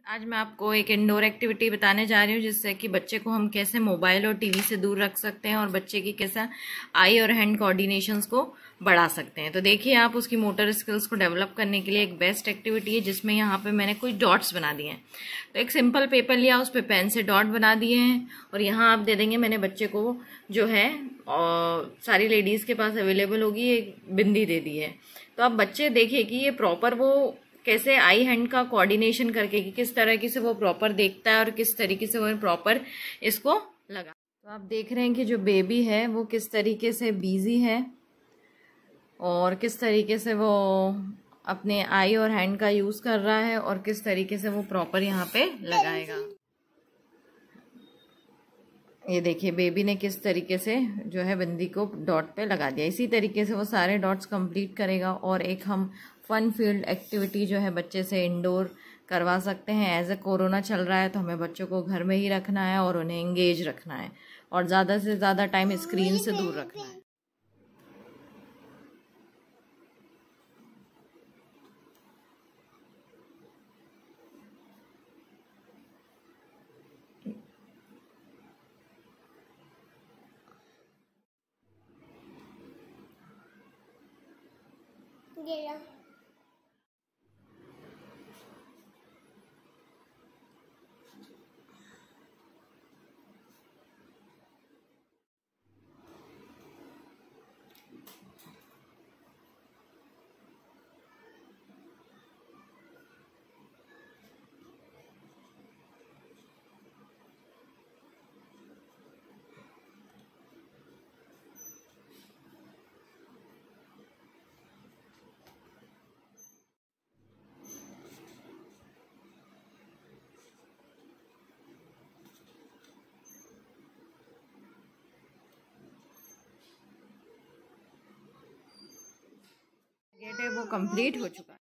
आज मैं आपको एक इंडोर एक्टिविटी बताने जा रही हूँ जिससे कि बच्चे को हम कैसे मोबाइल और टीवी से दूर रख सकते हैं और बच्चे की कैसा आई और हैंड कोऑर्डिनेशंस को बढ़ा सकते हैं। तो देखिए, आप उसकी मोटर स्किल्स को डेवलप करने के लिए एक बेस्ट एक्टिविटी है जिसमें यहाँ पे मैंने कुछ डॉट्स बना दिए हैं। तो एक सिंपल पेपर लिया, उस पर पेन से डॉट बना दिए हैं और यहाँ आप दे देंगे, मैंने बच्चे को जो है और सारी लेडीज़ के पास अवेलेबल होगी, एक बिंदी दे दी है। तो अब बच्चे देखिए कि ये प्रॉपर वो कैसे आई हैंड का कोऑर्डिनेशन करके कि किस तरीके से वो प्रॉपर देखता है और किस तरीके से वो प्रॉपर इसको लगा। तो आप देख रहे हैं कि जो बेबी है वो किस तरीके से बिजी है और किस तरीके से वो अपने आई और हैंड का यूज कर रहा है और किस तरीके से वो प्रॉपर यहाँ पे लगाएगा। ये देखिए, बेबी ने किस तरीके से जो है बिंदी को डॉट पे लगा दिया। इसी तरीके से वो सारे डॉट्स कंप्लीट करेगा और एक हम फन फील्ड एक्टिविटी जो है बच्चे से इंडोर करवा सकते हैं। एज ए कोरोना चल रहा है तो हमें बच्चों को घर में ही रखना है और उन्हें एंगेज रखना है और ज़्यादा से ज़्यादा टाइम स्क्रीन से दूर रखना है। वो कंप्लीट हो चुका है।